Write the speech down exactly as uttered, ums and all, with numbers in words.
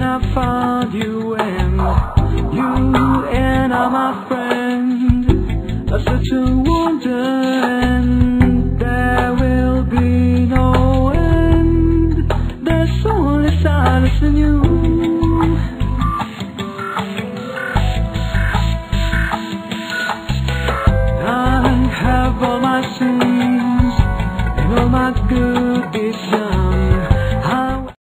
I found you, and you and I, my friend, are such a wonder, and there will be no end. There's only silence in you.